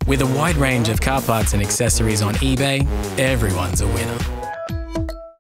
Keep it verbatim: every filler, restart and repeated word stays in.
With a wide range of car parts and accessories on eBay, everyone's a winner.